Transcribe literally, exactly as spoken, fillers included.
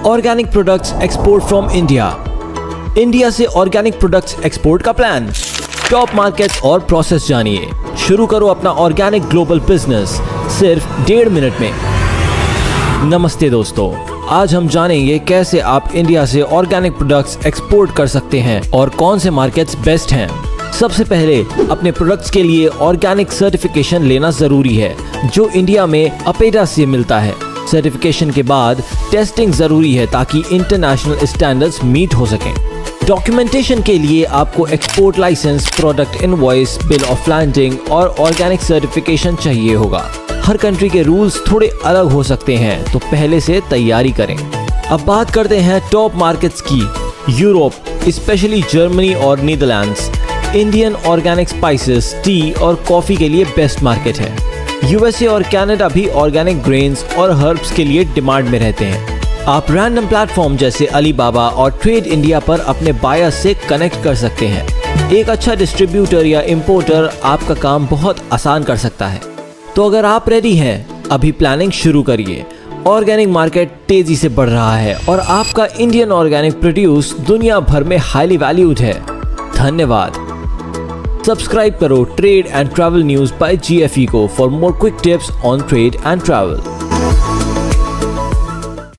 Organic products export from India. India से organic products export का plan. Top markets और process जानिए। शुरू करो अपना ऑर्गेनिक ग्लोबल बिजनेस सिर्फ डेढ़ मिनट में। नमस्ते दोस्तों, आज हम जानेंगे कैसे आप इंडिया से ऑर्गेनिक प्रोडक्ट्स एक्सपोर्ट कर सकते हैं और कौन से मार्केट्स बेस्ट हैं। सबसे पहले अपने प्रोडक्ट्स के लिए ऑर्गेनिक सर्टिफिकेशन लेना जरूरी है, जो इंडिया में अपेडा से मिलता है। सर्टिफिकेशन के बाद टेस्टिंग जरूरी है ताकि इंटरनेशनल स्टैंडर्ड्स मीट हो सकें। डॉक्यूमेंटेशन के लिए आपको export licence, product invoice, bill of landing और ऑर्गेनिक सर्टिफिकेशन चाहिए होगा। हर कंट्री के रूल्स थोड़े अलग हो सकते हैं, तो पहले से तैयारी करें। अब बात करते हैं टॉप मार्केट्स की। यूरोप, स्पेशली जर्मनी और Netherlands, Indian organic spices, tea और कॉफी के लिए बेस्ट मार्केट है। यूएसए और कनाडा भी ऑर्गेनिक ग्रेन्स और हर्ब्स के लिए डिमांड में रहते हैं। आप रैंडम प्लेटफॉर्म जैसे अलीबाबा और ट्रेड इंडिया पर अपने बायर्स से कनेक्ट कर सकते हैं। एक अच्छा डिस्ट्रीब्यूटर या इंपोर्टर आपका काम बहुत आसान कर सकता है। तो अगर आप रेडी हैं, अभी प्लानिंग शुरू करिए। ऑर्गेनिक मार्केट तेजी से बढ़ रहा है और आपका इंडियन ऑर्गेनिक प्रोड्यूस दुनिया भर में हाईली वैल्यूड है। धन्यवाद। सब्सक्राइब करो trade and travel news by GFE को for more quick tips on trade and travel.